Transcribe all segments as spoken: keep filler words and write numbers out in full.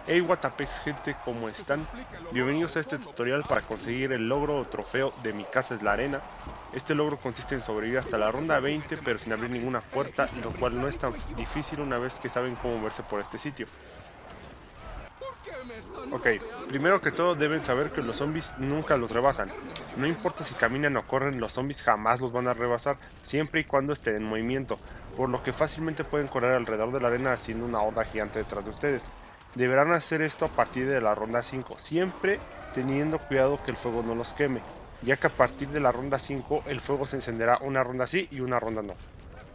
Hey Watapex gente, ¿cómo están? Bienvenidos a este tutorial para conseguir el logro o trofeo de Mi Casa es la Arena. Este logro consiste en sobrevivir hasta la ronda veinte pero sin abrir ninguna puerta, lo cual no es tan difícil una vez que saben cómo moverse por este sitio. Ok, primero que todo deben saber que los zombies nunca los rebasan. No importa si caminan o corren, los zombies jamás los van a rebasar, siempre y cuando estén en movimiento, por lo que fácilmente pueden correr alrededor de la arena haciendo una horda gigante detrás de ustedes. Deberán hacer esto a partir de la ronda cinco, siempre teniendo cuidado que el fuego no los queme, ya que a partir de la ronda cinco el fuego se encenderá una ronda sí y una ronda no.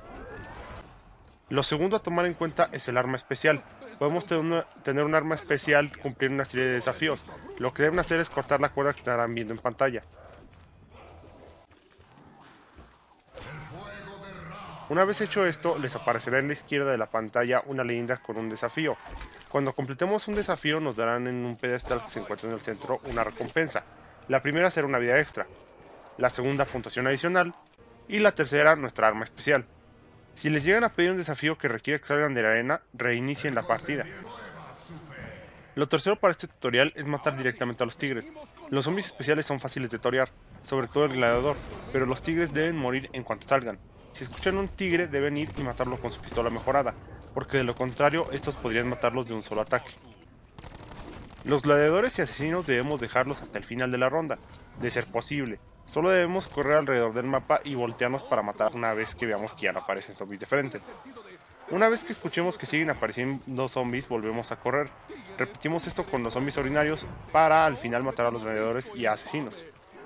Lo segundo a tomar en cuenta es el arma especial. Podemos tener, una, tener un arma especial cumplir una serie de desafíos. Lo que deben hacer es cortar la cuerda que estarán viendo en pantalla. Una vez hecho esto, les aparecerá en la izquierda de la pantalla una leyenda con un desafío. Cuando completemos un desafío nos darán en un pedestal que se encuentra en el centro una recompensa. La primera será una vida extra, la segunda puntuación adicional y la tercera nuestra arma especial. Si les llegan a pedir un desafío que requiere que salgan de la arena, reinicien la partida. Lo tercero para este tutorial es matar directamente a los tigres. Los zombies especiales son fáciles de torear, sobre todo el gladiador, pero los tigres deben morir en cuanto salgan. Si escuchan un tigre deben ir y matarlo con su pistola mejorada, porque de lo contrario estos podrían matarlos de un solo ataque. Los gladiadores y asesinos debemos dejarlos hasta el final de la ronda, de ser posible. Solo debemos correr alrededor del mapa y voltearnos para matar una vez que veamos que ya no aparecen zombies de frente. Una vez que escuchemos que siguen apareciendo zombies, volvemos a correr. Repetimos esto con los zombies ordinarios para al final matar a los gladiadores y a asesinos.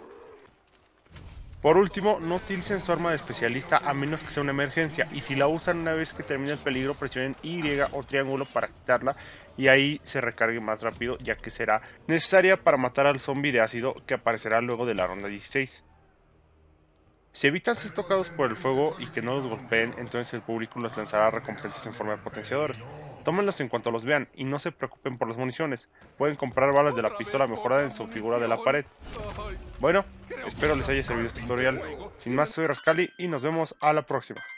Por último, no utilicen su arma de especialista a menos que sea una emergencia, y si la usan una vez que termine el peligro presionen Y o triángulo para quitarla y ahí se recargue más rápido, ya que será necesaria para matar al zombie de ácido que aparecerá luego de la ronda dieciséis. Si evitan ser tocados por el fuego y que no los golpeen, entonces el público les lanzará recompensas en forma de potenciadores. Tómenlos en cuanto los vean y no se preocupen por las municiones. Pueden comprar balas de la pistola mejorada en su figura de la pared. Bueno, espero les haya servido este tutorial. Sin más, soy Rascali y nos vemos a la próxima.